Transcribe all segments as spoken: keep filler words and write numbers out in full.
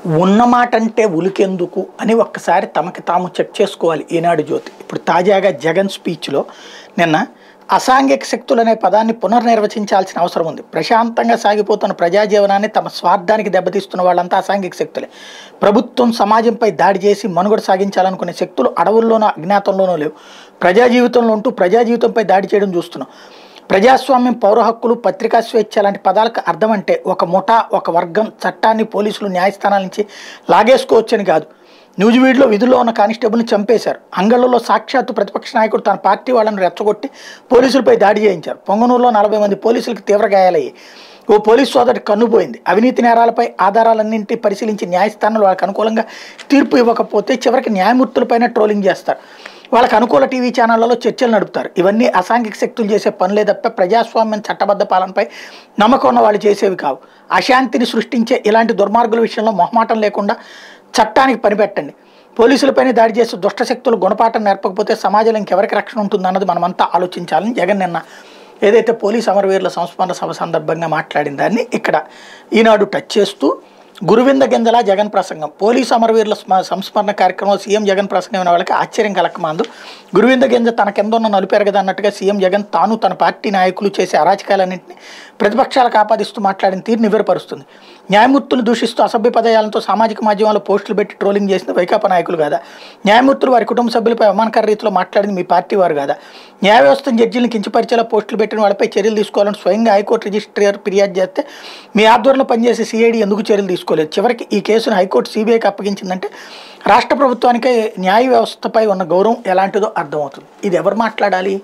ఉన్నమాట అంటే ఉలికెందుకు అని ఒక్కసారి తమకి తాము చెక్ చేసుకోవాలి ఈనాడు జ్యోతి. ఇప్పుడు తాజాగా జగన్ స్పీచ్లో నిన్న అసాంఘిక శక్తులు అనే పదాన్ని పునర్నిర్వచించాల్సిన అవసరం ఉంది. ప్రశాంతంగా సాగిపోతున్న ప్రజాజీవనాన్ని తమ స్వార్థానికి దెబ్బతీస్తున్న వాళ్ళంతా అసాంఘిక శక్తులే. ప్రభుత్వం సమాజంపై దాడి చేసి మనుగడ సాగించాలనుకునే శక్తులు అడవుల్లోనో అజ్ఞాతంలోనో లేవు. ప్రజా జీవితంలో ఉంటూ ప్రజా జీవితంపై దాడి చేయడం చూస్తున్నాం. ప్రజాస్వామ్యం, పౌర హక్కులు, పత్రికా స్వేచ్ఛ లాంటి పదాలకు అర్థం అంటే ఒక ముఠా, ఒక వర్గం చట్టాన్ని పోలీసులు న్యాయస్థానాల నుంచి లాగేసుకోవచ్చని కాదు. న్యూజివీడ్లో విధుల్లో ఉన్న కానిస్టేబుల్ని చంపేశారు. అంగళ్ళలో సాక్షాత్తు ప్రతిపక్ష నాయకుడు తన పార్టీ వాళ్ళని రెచ్చగొట్టి పోలీసులపై దాడి చేయించారు. పొంగనూరులో నలభై మంది పోలీసులకు తీవ్ర గాయాలయ్యాయి. ఓ పోలీసు సోదరి కన్నుపోయింది. అవినీతి నేరాలపై ఆధారాలన్నింటినీ పరిశీలించి న్యాయస్థానంలో వాళ్ళకి అనుకూలంగా తీర్పు ఇవ్వకపోతే చివరికి న్యాయమూర్తులపైన ట్రోలింగ్ చేస్తారు. వాళ్ళకి అనుకూల టీవీ ఛానళ్లలో చర్చలు నడుపుతారు. ఇవన్నీ అసాంఘిక శక్తులు చేసే పనులే తప్ప ప్రజాస్వామ్యం, చట్టబద్ధ పాలనపై నమ్మకం ఉన్న వాళ్ళు చేసేవి కావు. అశాంతిని సృష్టించే ఇలాంటి దుర్మార్గుల విషయంలో మొహమాటం లేకుండా చట్టానికి పనిపెట్టండి. పోలీసులపైన దాడి చేసి దుష్టశక్తులు గుణపాఠం నేర్పకపోతే సమాజంలో ఇంకెవరికి రక్షణ ఉంటుందన్నది మనమంతా ఆలోచించాలని జగన్ నిన్న ఏదైతే పోలీస్ అమరవీరుల సంస్మరణ సభ సందర్భంగా మాట్లాడిన దాన్ని ఇక్కడ ఈనాడు టచ్ చేస్తూ గురువింద గింజల జగన్ ప్రసంగం. పోలీసు అమరవీరుల సంస్మరణ కార్యక్రమంలో సీఎం జగన్ ప్రసంగం అయిన వాళ్ళకి ఆశ్చర్యం కలకమాందు. గురువింద గింజ తన కింద ఉన్న నలుపెరగదు అన్నట్టుగా సీఎం జగన్ తాను తన పార్టీ నాయకులు చేసే అరాచకాలన్నింటినీ ప్రతిపక్షాలకు ఆపాదిస్తూ మాట్లాడిన తీరు నివ్వెరపరుస్తుంది. న్యాయమూర్తులు దూషిస్తూ అసభ్య పదయాలతో సామాజిక మాధ్యమాల్లో పోస్టులు పెట్టి ట్రోలింగ్ చేసిన వైకాపా నాయకులు కాదా? న్యాయమూర్తులు వారి కుటుంబ సభ్యులపై అవమానకర రీతిలో మాట్లాడింది మీ పార్టీ వారు కాదా? న్యాయ వ్యవస్థను జడ్జీలను కించపరిచేలా పోస్టులు పెట్టిన వాళ్ళపై చర్యలు తీసుకోవాలని స్వయంగా హైకోర్టు రిజిస్ట్రార్ ఫిర్యాదు చేస్తే మీ ఆధ్వర్యంలో పనిచేసే సిఐడి ఎందుకు చర్యలు తీసుకోలేదు? చివరికి ఈ కేసును హైకోర్టు సిబిఐకి అప్పగించిందంటే రాష్ట్ర ప్రభుత్వానికి న్యాయ వ్యవస్థపై ఉన్న గౌరవం ఎలాంటిదో అర్థమవుతుంది. ఇది ఎవరు మాట్లాడాలి?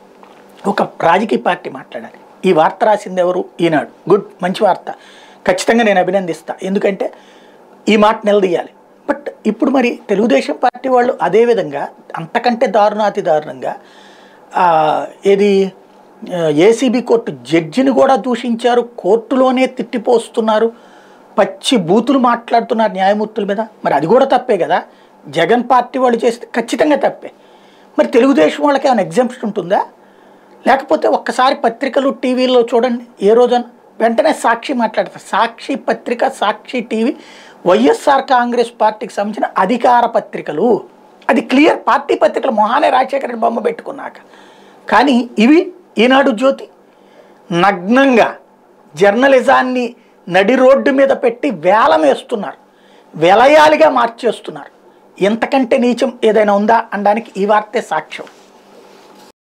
ఒక రాజకీయ పార్టీ మాట్లాడాలి. ఈ వార్త రాసింది ఎవరు? ఈనాడు. గుడ్, మంచి వార్త, ఖచ్చితంగా నేను అభినందిస్తా. ఎందుకంటే ఈ మాట నిలదీయాలి. బట్ ఇప్పుడు మరి తెలుగుదేశం పార్టీ వాళ్ళు అదేవిధంగా అంతకంటే దారుణాతి దారుణంగా ఏది ఏసీబీ కోర్టు జడ్జిని కూడా దూషించారు, కోర్టులోనే తిట్టిపోస్తున్నారు, పచ్చి బూతులు మాట్లాడుతున్నారు న్యాయమూర్తుల మీద. మరి అది కూడా తప్పే కదా. జగన్ పార్టీ వాళ్ళు చేస్తే ఖచ్చితంగా తప్పే. మరి తెలుగుదేశం వాళ్ళకి ఏమైనా ఎగ్జాంప్షన్ ఉంటుందా? లేకపోతే ఒక్కసారి పత్రికలు టీవీలో చూడండి, ఏ రోజున వెంటనే సాక్షి మాట్లాడతారు. సాక్షి పత్రిక, సాక్షి టీవీ వైఎస్ఆర్ కాంగ్రెస్ పార్టీకి సంబంధించిన అధికార పత్రికలు. అది క్లియర్. పార్టీ పత్రికలు మొహానే రాజశేఖర రెడ్డి బొమ్మ పెట్టుకున్నాక. కానీ ఇవి ఈనాడు జ్యోతి నగ్నంగా జర్నలిజాన్ని నడి రోడ్డు మీద పెట్టి వేలం వేస్తున్నారు, వెలయాలిగా మార్చేస్తున్నారు. ఎంతకంటే నీచం ఏదైనా ఉందా అనడానికి ఈ వార్తే సాక్ష్యం.